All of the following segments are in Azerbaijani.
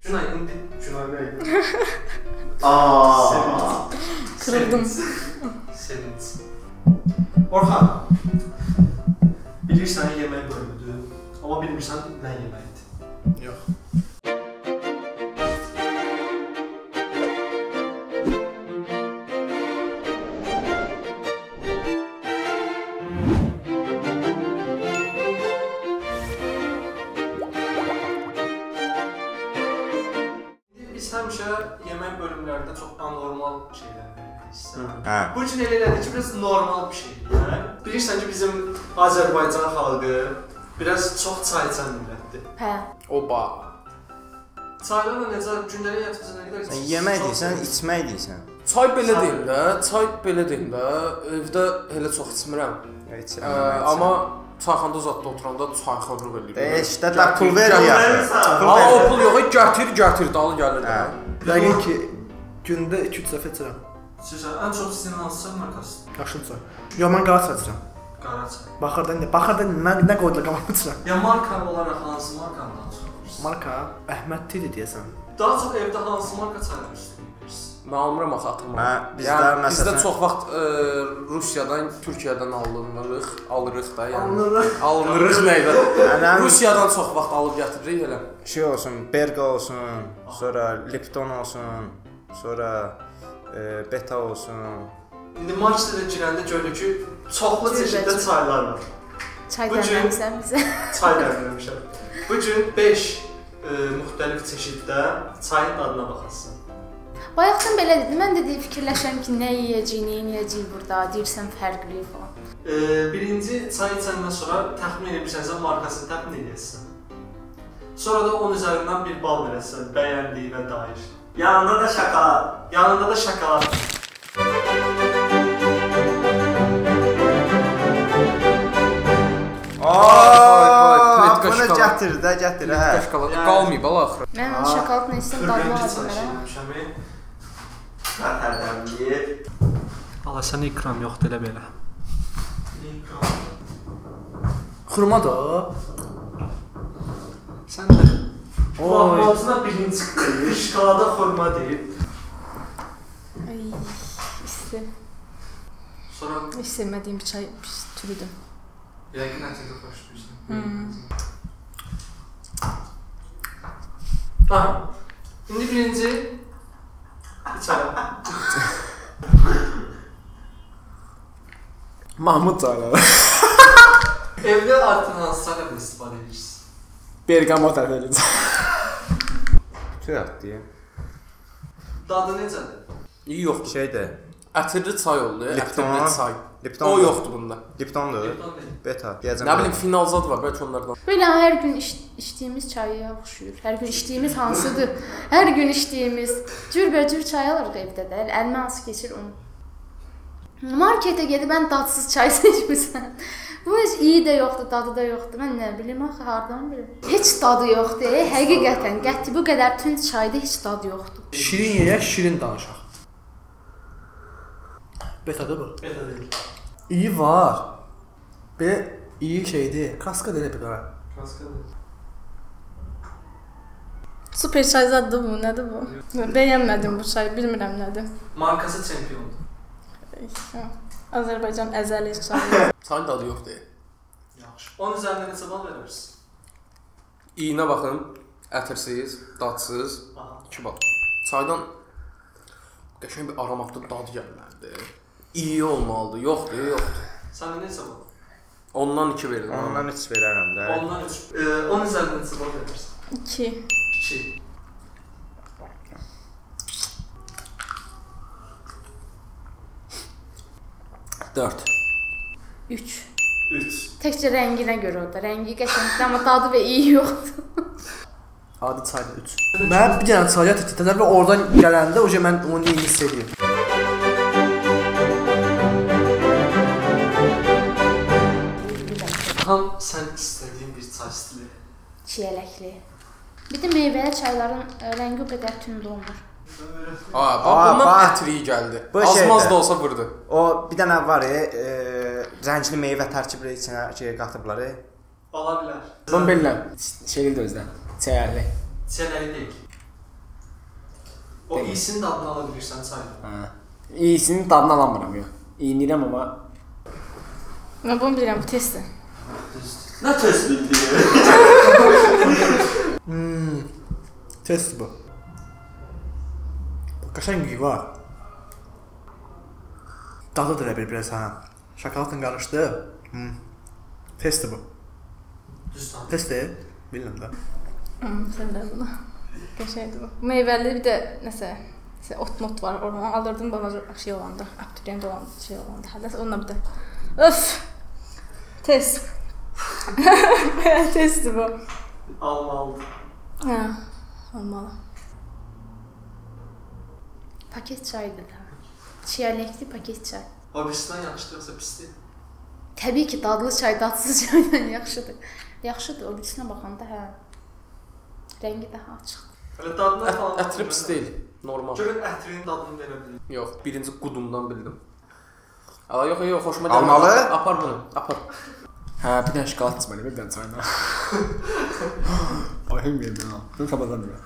İndi günahına idi. Kırıldım. Sevinç. Orhan. Bilirsən yemək bölümüdür. Amma bilmirsən nə yeməkdir. Yox. Biz həmişə yemək bölümlərində çox anormal şeylər veririk. Bu gün elə elədik ki, biraz normal bir şeydir. Bilirsən ki, bizim Azərbaycan xalqı biraz çox çay içən millətdir. Hə. Oba. Çaylarla necə gündəlik həyatımızda nə qədər Sən yemək deyirsən, içmək deyirsən. Çay belə deyim də, evdə elə çox içmirəm. Amma çayxanda zətdə oturanda çayxanlıq eləyirəm. İşte da pul ver ya. O pul yox, gətir, dalı gəlir də. Yəqin ki, gündə 2-3 dəfə içirəm. Sizə ən çox sizin hansı çay markasıdır? Yaşıl çay. Yox, mən qara çay içirəm. Qara çay. Baxırdan nə qoydular qabağıma içirəm. Ya marka olaraq hansı markanı daha çox alırsınız? Marka Əhməd Tidi deyəsən. Daha çox evdə hansı marka çaylar üstünlüyürsünüz? Mən almıram axı atırmam. Bizdə çox vaxt Rusiyadan, Türkiyədən alırıq da, yəni. Alınırıq nəydə? Rusiyadan çox vaxt alıb gətiririk elə. Şey olsun, Berga olsun, sonra Lipton olsun, sonra Beta olsun. İndi marketə girəndə görürük ki, çoxlu çeşiddə çaylar var. Çay dəmləmişsən bizə. Çay dəmləmişəm. Bu gün 5 müxtəlif çeşiddə çayın dadına baxasın. Bayaqdan belə dedim, mən də fikirləşirəm ki, nə yeyəcəyik, nə yeyəcəyik burada, deyirsən fərqli falan. Birinci çay içəndən sonra təxmin edirsən, markasını təxmin edirsən. Sonra da 10 üzərindən bir bal verəsən, bəyəndiyi və dair. Yanında da şokolad. Yanında da şokolad. Bunu gətir də, gətir, hə. Şokolad qalmayıb ala axırı. Mən şokoladla içsəm dadına bilmirəm. Qətərdəmliyib. Allah, sən ikram yoxdur elə belə. Xurma da. Sən də. Ağzına birinci qıyır, şokolada xurma deyib. Ay, isti. Sonra... Heç sevmədiyim bir çay türüdür. Yəqin ətində xoşlayırsan. İndi birinci içərəm. Mahmud çayları. Evdə artıq hansı çaylardan istifadə edirsiniz? Bergamo tərəf edəcəm. Tüyət deyim. Dadı necədir? İyi yoxdur. Şeydir. Ətirli çay oldu, ətirli çay. Lipton. O yoxdur bunda. Liptondur. Beta. Nə bilim, finalzad var, bəlkə onlardan. Belə hər gün içdiyimiz çaya oxşuyur. Hər gün içdiyimiz hansıdır? Hər gün içdiyimiz cürbəcür çay alırıq evdə də. Əlimə hansı keçir onu. Marketə gedib mən dadsız çay seçmirsən. Bu heç iyi də yoxdur, dadı da yoxdur. Mən nə bilim axı, hardan bilim. Heç dadı yoxdur. Həqiqətən, qəti bu qədər tünd çayda heç dadı yoxdur. Şirin yeyək, şirin danışaq. Betadır bu. Beta deyil. İyi var. Belə iyi şeydir. Kaskad elə bir qara. Kaskadır. Super çay zaddır bu, nədir bu? Bəyənmədim bu çayı, bilmirəm nədir. Markası çempiondur. Azərbaycan əzəli çayı. Çayın dadı yoxdur. Yaxşı. 10 üzərindən neçə bal verərsiniz? İyinə baxın, ətirsiz, dadsız, 2 bal. Çaydan qəşəng bir aromatlı dadı gəlməlidir. İyi olmalıdır, yoxdur. Sən neçə bal? Ondan 2 verirəm. Ondan 3 verərəm də. Ondan 3. 10 üzərindən neçə bal verərsən? 2. 2. Dörd. 3. 3. Təkcə rənginə görə o da. Rəngi qəşəngdir, amma dadı və iyi yoxdur. Adi çayda 3. Mən bir dənə çay gətirdim və oradan gələndə mən onu iyi hiss edirəm. Tam sən istədiyin bir çay stili. Çiyələkli. Bir də meyvəli çayların rəngi o qədər tünd olmur. Bundan ətri gəldi. Az-maz da olsa vurdu. O bir dənə var zəncili meyvə tərkibli içinə qatıblar. Ola bilər. Ben belirlem. Şeyli de özden. Çəyərli. Çiyələkli deyil. O iyisinin dadını ala bilirsən çayda. Hə. İyisinin dadını alamıram yox. İyinirəm amma Mən bunu bilirəm, bu testdir. Nə test bildi? Test bu. Qəşəng iyi var. Dadı da biraz hə. Şokoladla qarışdı. Test bu. Düzdür. Testdir. Bilmirəm də. Sən də bunu. Qəşəngdir bu. Meyvəli bir də nəsə ot var. Oradan alırdım balaca şey olanda, abituriyent olan şey olanda. Hələ onunla bir də. Öf. Test. Testdir bu. Almalı. Hə, almalı. Paket çaydır da. Çiyələkli paket çay. O birisindən yaxşıdır yoxsa pisdir? Təbii ki, dadlı çay dadsız çaydan yaxşıdır. Yaxşıdır, o birisinə baxanda hə. Rəngi daha açıq. Hələ dadına falan... Ətri pis deyil, normal. Görün ətrinin dadını verə bilir. Yox, birinci qudumdan bildim. Ala yox, xoşuma gəlmir. Almalı? Apar bunu, apar. Hə, bir dənə şokolad içməli, bir dənə çayla. Ayım verdim ha. Bunu sabahdan deyirəm.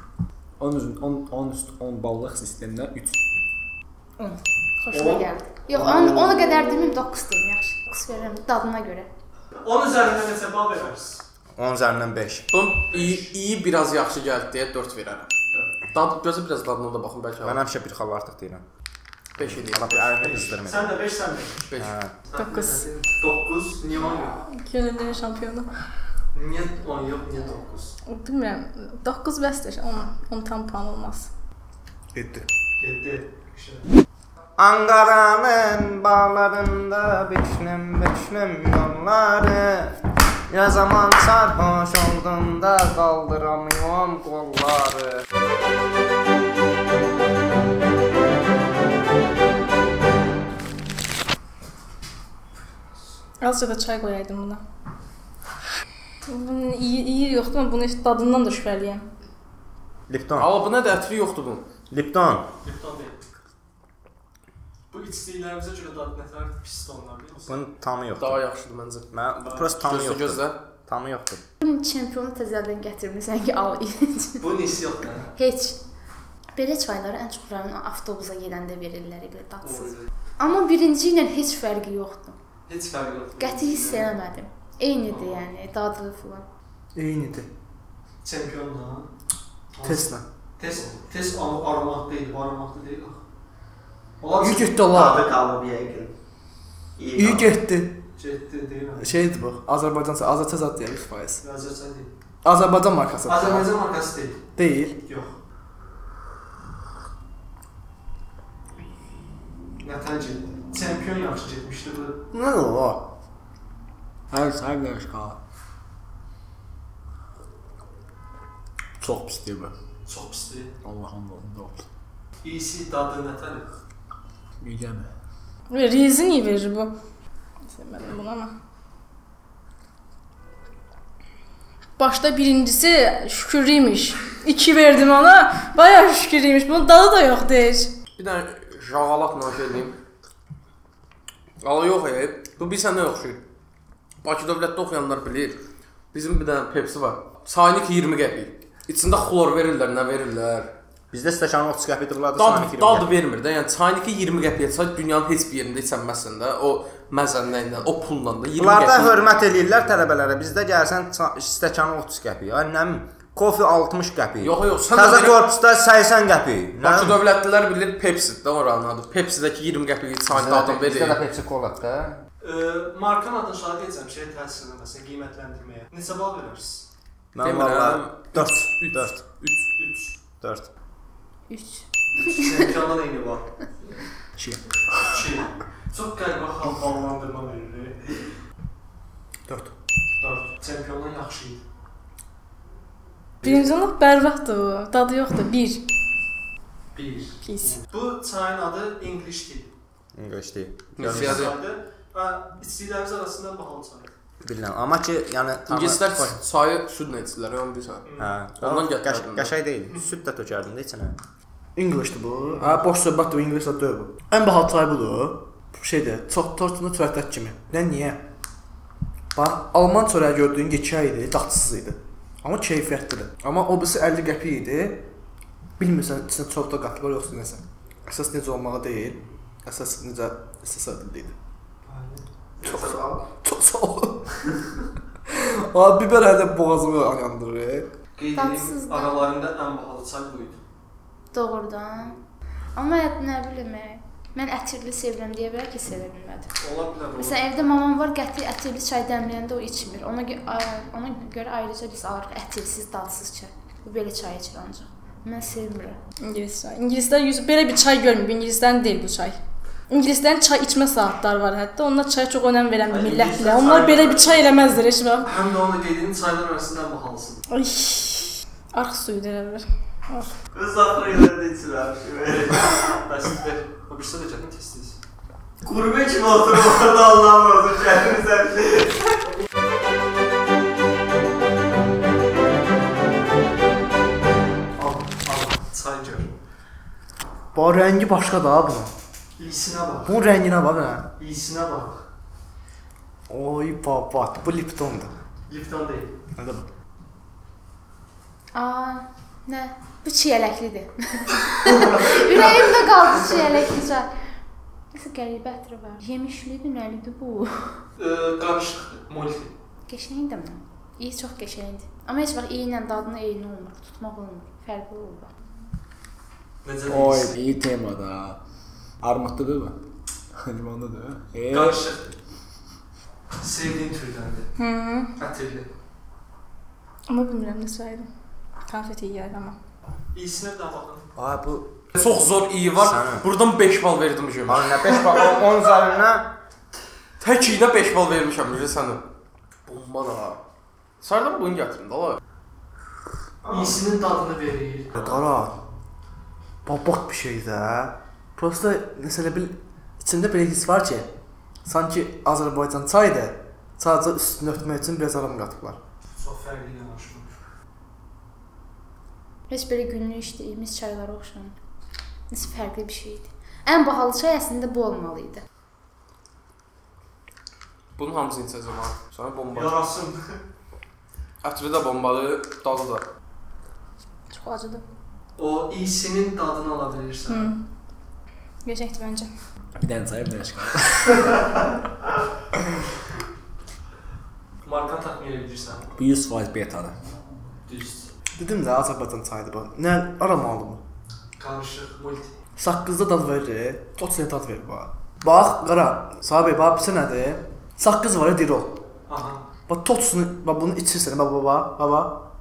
10 ballıq sistemdə 3. 10. Xoşuma gəldi. Yox, ona qədər deməyim, 9 deyim, yaxşı. 9 verirəm dadına görə. 10 üzərindən neçə bal verərsiniz? 10 üzərindən 5. Bunun iyi biraz yaxşı gəldi deyə 4 verərəm. Gözü biraz dadına da baxın bəlkə. Mən həmişə bir xal artıq deyirəm. 5 eləyəm. Allah bir ayını qızdırmayın. Sən də 5, sən də 5. 9. 9, niyə 10 yox? Könüllünün şampiyonu. Niyə 10 yox, niyə 9? Bilmirəm, 9 bəsdir, 10 tam puan olmaz. 7. 7. Ankara'nın bağlarında beşnem yolları. Ne zaman sarhoş oldum da kaldıramıyorum kolları. Azca da çay qoyaydım buna. İyi yoxdur, amma bunu dadından da şübhəliyəm. Lipton. Ala bu nədir? Ətri yoxdur bunun. Lipton. Lipton deyil. Bu içdiklərimizə görə dadı nə tərəf pis olar, biliyor musun? Bunun tamı yoxdur. Daha yaxşıdır məncə. Mən prosta tamı yoxdur. Gözlə. Tamı yoxdur. Bunun çempionu təzədən gətirmirsən ki, al. Bunun iyisi yoxdur. Heç. Belə çayları ən çox rayon avtobusa gedəndə verirlər belə dadsız. Amma birinci ilə heç fərqi yoxdur. Heç fərqi yoxdur. Qəti hiss eləmədim. Eynidir yəni, dadı falan. Eynidir. Çempionla. Testlə. Test aramaq deyil, bu aramaq deyil. İyi getdi Allah. Tadı qalıb yəqin. İyi getdi. Getdi deyirəm. Şeydir bu, Azərbaycan zad deyir 100%. Azərbaycan deyil. Azərbaycan markası. Azərbaycan markası deyil. Deyil. Yox. Nətənci, çempion yaxşı getmişdi bu. Nə o? Hər səhər qala. Çox pisdir bu. Çox pisdir. Allah'ın olsun. İyisi dadı nətədir? Yiyəmi? Rezin iyi verir bu. Sevmədim bunu ama. Başta birincisi şükürlüymüş. 2 verdim ona. Bayağı şükürlüymüş. Bunun dadı da yoxdur heç. Bir dənə jağalatla şey edeyim. Ala yox bu bir sənə oxşuyur. Bakı dövlətdə oxuyanlar bilir. Bizim bir dənə Pepsi var. Çaynik 20 qəpik. İçində xlor verirlər, nə verirlər? Bizdə stəkanı 30 qəpik dururlar, Dadı vermir də. Yəni çayniki 20 qəpiyə çay dünyanın heç bir yerində içənməsin də. O məzənlə ilə, o pulla da 20 qəpik. Bunlarda hörmət eləyirlər tələbələrə. Bizdə gəlsən stəkanı 30 qəpik. Ay nəm kofe 60 qəpik. Yox, Təzə korpusda 80 qəpik. Bakı dövlətlilər bilir Pepsi də oranın adı. Pepsidəki 20 qəpik çay dadı verir. Bizdə də Pepsi Cola da. Markanın adını şahid edəcəm, şey təsir eləməsin, qiymətləndirməyə. Neçə bal verərsiniz? Mən valla 4. 3. Çempiondan eyni var. 2. 2. Çox qəribə ballandırma verir. 4. 4. Çempiondan yaxşı idi. Birinci olmaq bərbatdır bu. Dadı yoxdur. 1. 1. Pis. Bu çayın adı English Tea. English deyil. İçdiklərimiz arasında bahalı çaydır. Bilirəm, amma ki, yəni İngilislər çayı südlə içdilər, onu bilirsən. Ondan gətirdim. Qəşəng deyil. Süd də tökərdin də içinə. Englishdir bu. Ha, boş söhbətdir, ingilis adı deyil bu. Ən bahalı çay budur. Şeydir, çox tortunu çörəkdək kimi. Niyə? Bax, Alman çörəyi gördüyün yekə idi, dadsız idi. Amma keyfiyyətlidir. Amma o birisi 50 qəpik idi. Bilmirsən içində çoxda qatı var yoxsa nəsə. Əsas necə olmağı deyil, əsas necə istəsə idi. Çox sağ ol. Çox sağ ol. Abi biber hələ boğazımı yandırır. Qeyd edeyim, aralarında ən bahalı çay buydu. Doğrudan. Amma nə bilim, mən ətirli sevirəm deyə bilər ki, sevə bilmədim. Ola bilər. Məsələn, evdə mamam var, qəti ətirli çay dəmləyəndə o içmir. Ona görə ayrıca biz alırıq ətirsiz, dadsız çay. Bu belə çay içir ancaq. Mən sevmirəm. İngilis çay. İngilislər belə bir çay görmür. İngilislərin deyil bu çay. İngilislərin çay içmə saatları var hətta. Onlar çaya çox önəm verən bir millətdirlər. Onlar belə bir çay eləməzdilər heç vaxt. Həm də onu qeydinin çaylar arasında ən bahalısıdır. Ay. Arx suyu deyirlər bir. Öz axıra yerdə içirəm. Bəsdir. O birisi də cətin tez-tez. Qurbə kimi oturub orada Allah'ın olsun kəndimizdən. Çay gör. Bu rəngi başqa da bunun. İyisinə bax. Bunun rənginə bax hə. İyisinə bax. Oy baba, bu Liptondur. Lipton deyil. Nədə bu? Nə? Bu çiyələklidir. Ürəyimdə qaldı çiyələkli çay. Nəsə qəribə ətri var. Yemişlidir, nəlidir bu? Qarışıqdır, molli. Qəşəngdir mi? İyi, çox qəşəngdir. Amma heç vaxt iyi ilə dadını eyni olmur, tutmaq olmur. Fərqli olur. Necə Oy, deyirsən? iyi temada. Armudludur mu? Limonludur. Qarışıqdır. Sevdiyin türdəndir. Ətirli. Amma bilmirəm nə çaydır. Konfet iyi gəlir amma. İyisinə də baxın. Ay bu Çox zor iyi var. Buradan 5 bal verdim cümə. ay nə 5 bal 10 üzərindən Tək iynə 5 bal vermişəm cümə sənə. Bomba da. Sardan bunu gətirin də la. İyisinin dadını verir. Qara. Babaq bir şey də. Prosta məsələ bil içində belə his var ki, sanki Azərbaycan çaydır. Sadəcə üstünü örtmək üçün biraz aram qatıblar. Çox fərqli yanaşılır. Heç belə günlük içdiyimiz çaylara oxşamır. Nəsə fərqli bir şeydir. Ən bahalı çay əslində bu olmalıydı. Bunun hamısını içəcəm ha. Sonra bomba. Yarasın. Ətri də bombalı, dadı da. Çox acıdır. O iyisinin dadını ala bilirsən. Gözəkdir məncə. Bir dənə çay, bir dənə şokolad. Markan təxmin edə bilirsən. Bu 100% betadır. Düz. Dedim də Azərbaycan çayıdır bu. Nə aramalı bu? Qarışıq, multi. Saqqızda dad verir, tot sənə dad verir bax. Bax, qara. Sahibi bax, bilsə nədir? Saqqız var ya, dirol. Aha. Bax, totsunu, bax bunu içirsən, bax, baba.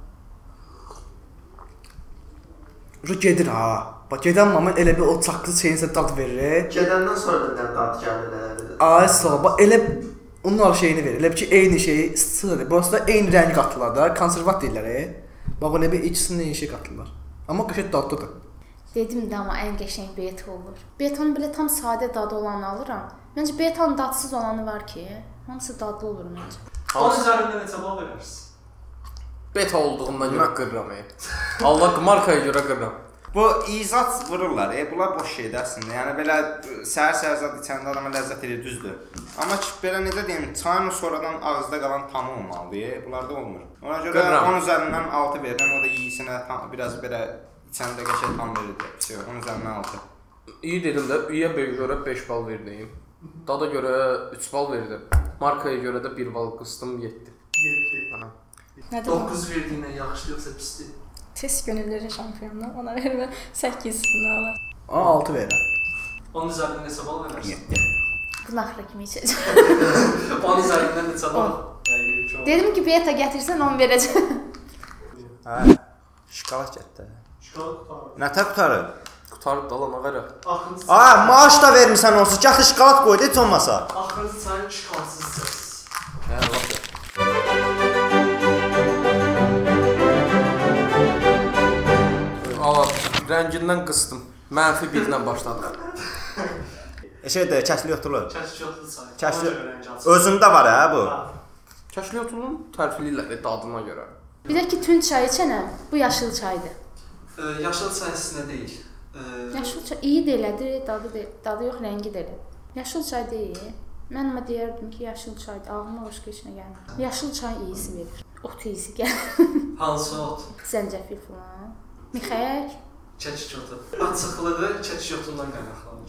Ru gedir ha. Bax, gedən moment elə bir o saqqızı çeyinsə dad verir. Gedəndən sonra da dad gəlir. Ay, sağ bax, elə onun şeyini verir. Elə bir ki, eyni şeyi istisnadır. Burası da eyni rəngi qatırlar da, konservat deyirlər. Bax, o nə bir ikisinin eyni şey qatırlar. Amma qəşəng dadlıdır. Dedim də amma ən qəşəng beta olur. Betanın belə tam sadə dadı olanı alıram. Məncə betanın dadsız olanı var ki, hamısı dadlı olur məncə. Onun üzərində neçə bal verərsiniz? Beta olduğundan görə qırıram. Allah markaya görə qırıram. bu izat vururlar. Bunlar boş şeydir əslində. Yəni belə səhər-səhər zad içəndə adama ləzzət edir, düzdür. Amma ki belə necə deyim, çayın sonradan ağızda qalan tamı olmalıdır. Bunlarda olmur. Ona görə 10 üzərindən 6 verirəm. O da iyisinə biraz belə içəndə qəşəng tam verir. 10 üzərindən 6. İyi dedim də, iyiyə görə 5 bal verdim. Dada görə 3 bal verdim. Markaya görə də 1 bal qıstım 7. 7. 9 verdiyindən yaxşı yoxsa pisdir? Test gönülləri şampiyonlar. Ona verirəm 8 finalı. 6 verirəm. 10 üzərindən neçə bal verərsən? 7. Bu naxıra kimi içəcəm. 10 üzərindən neçə bal? Dedim ki, beta gətirsən 10 verəcəm. Hə. Şokolad getdi. Şokolad qutarır. Nətər qutarır? Qutarıb da lan ağara. Axırıncı Ay, maaş da vermirsən onsuz. Gətir şokolad qoy, heç olmasa. Axırıncı çayı şokoladsız içəcəksiniz. Hə, vaxt. Allah, rəngindən qıstım. Mənfi 1-lə başladı. Şeydir, kəsliyotul. Kəşkiyotlu çay. Kəşli özündə var hə bu. Kəşliyotunun tərfilirlər dadına görə. Bir də ki, tünd çay içənəm, bu yaşıl çaydır. Yaşıl çay əslində deyil. Yaşıl çay iyi də elədir, dadı yox, rəngi də elə. Yaşıl çay deyil. Mən amma deyərdim ki, yaşıl çaydır, ağlıma başqa heç nə gəlmir. Yaşıl çay iyisi verir, ot iyisi gəlir. Hansı ot? Zəncəfil falan. Mixək, Çəkişotu. Açıqlığı çəkişotundan qaynaqlanır.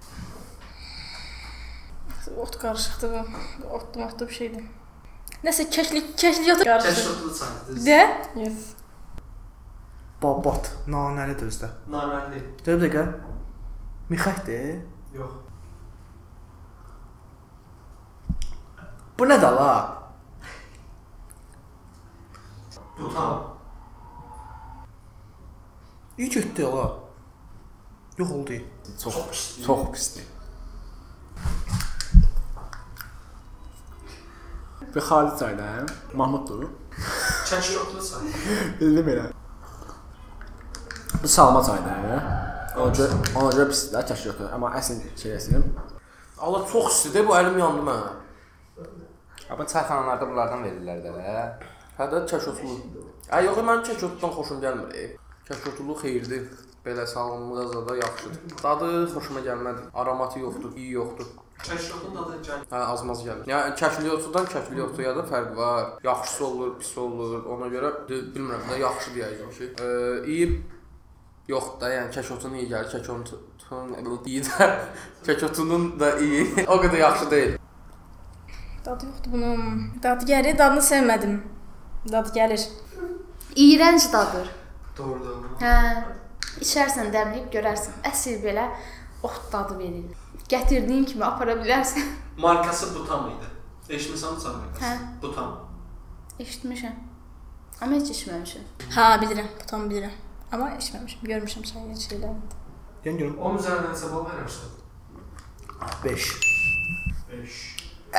Ot qarışıqdır bu. Otlu bir şeydir. Nəsə kəşliyyata qarışıq. Çəkişotlu çaydır. De? Yes. Babat. Nanəlidir özdə. Nanəli. Dur bir dəqiqə. Mixəkdir. Yox. Bu nədir la? Butan. İyi getdi la. Yox oldu. Çox pisdir. Bir xaric çaydan Mahmuddur. Çəkişotlu çay. Bildim elə. Bu salma çaydır. Ona görə pisdir də çəkişotu. Amma əsl şeyəsim. Allah çox istidir, bu əlim yandı mənə. Amma çayxanalarda bunlardan verirlər də. Hə də çəkişotlu. Yox, mənim çəkişotdan xoşum gəlmir. Çəkişotlu xeyirdir. Belə sağlamlığa zada yaxşıdır. Dadı xoşuma gəlmədi. Aromatı yoxdur, iyi yoxdur. Çəkişotun dadı gəlir. Hə, azmaz gəlir. Yəni kəşliyotudan kəşliyotuya da fərq var. Yaxşısı olur, pis olur. Ona görə bilmirəm də yaxşı deyəcəm ki. İyi yox da, yəni kəşotun iyi gəlir, kəşotunun da iyi. O qədər yaxşı deyil. Dadı yoxdur bunun. Dadı gəlir, dadını sevmədim. Dadı gəlir. İğrənc dadır. Doğrudur. Hə. İçərsən, dəmləyib görərsən. Əsl belə ot dadı verir. Gətirdiyin kimi apara bilərsən. Markası Butam idi. Eşitmisən mi markası? Hə. Butam. Eşitmişəm. Amma heç içməmişəm. Ha, bilirəm. Butam bilirəm. Amma içməmişəm. Görmüşəm çayın şeylərini. Yəni görüm. 10 üzərindən neçə bal verirsən? 5. 5.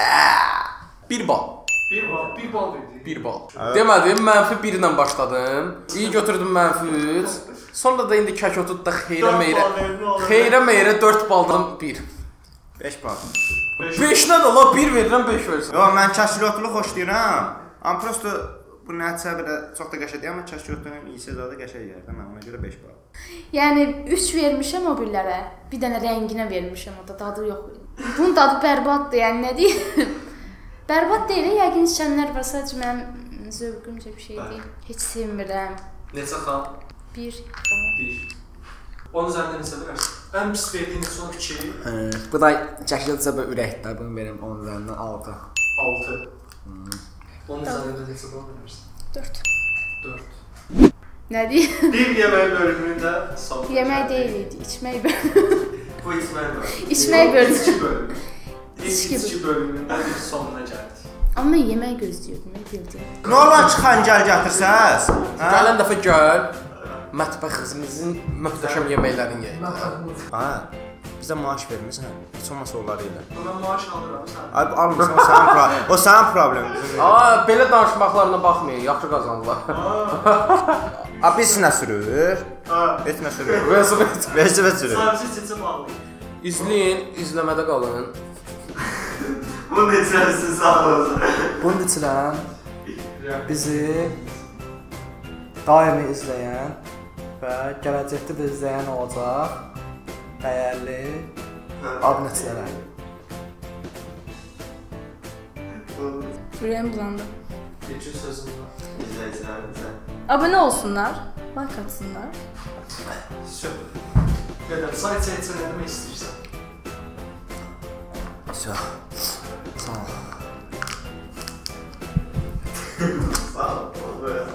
1 bal. 1 bal verdi. 1 bal. Demədim, mənfi 1 ilə başladım. İyi götürdüm mənfi 3. Sonra da indi kəşotu da xeyrə meyrə 4 baldan 1. 5 bal. 5-dən ola 1 verirəm, 5 verirsən. Yox, mən kəşliyyotlu xoşlayıram. Amma prosto bu nəticə belə çox da qəşəng deyil, amma kəşliyyotun iyisi zadı qəşəng gəlir də, mən ona görə 5 bal. Yəni 3 vermişəm o birlərə. Bir dənə rənginə vermişəm, o da dadı yox. Bunun dadı bərbaddır, yəni nə deyim? Bərbad deyil, yəqin içənlər var, sadəcə mənim zövqümcə bir şey deyil. Heç sevmirəm. Neçə xal? 1. 1. 10 üzərindən neçə verərsən? Ən pis verdiyin son fikri? Bu da çəkiləcə bir ürəkdir. Bunu verim 10 üzərindən 6. 6. 10 üzərindən neçə bal verərsən? 4. 4. Nə deyim? Bir yemək bölümündə son. Yemək deyil idi, içmək bölümü. Bu içmək bölümü. İçmək bölümü. İçki bölümü. İçki bölümündə bir sonuna gəldik. Amma yemək gözləyirdim, nə bildim. Nə olar ki, xəncəl gətirsəz? Gələn dəfə gəl, mətbəximizin möhtəşəm yeməklərini yeyək. Hə, bizə maaş vermirsən, heç olmasa onları ilə. Mən maaş alıram, sən. Ay, almırsan, o sənin problemin. Belə danışmaqlarına baxmayın, yaxşı qazanırlar. Biz nə sürür? Et nə sürür? Vəzifət. Vəzifət sürür. Sadəcə seçim alın. İzləyin, izləmədə qalın. Bu neçəsi sağ olsun. Bunun içirəm bizi daimi izləyən və gələcəkdə də izləyən olacaq dəyərli abunəçilərə. Ürəyim bulandı. Geçin sözüm var. İzləyicilərimizə. Abunə olsunlar, like atsınlar. Süper. Qədər, sayt seçsə nə demək istəyirsən? Sağ ol. Sağ ol.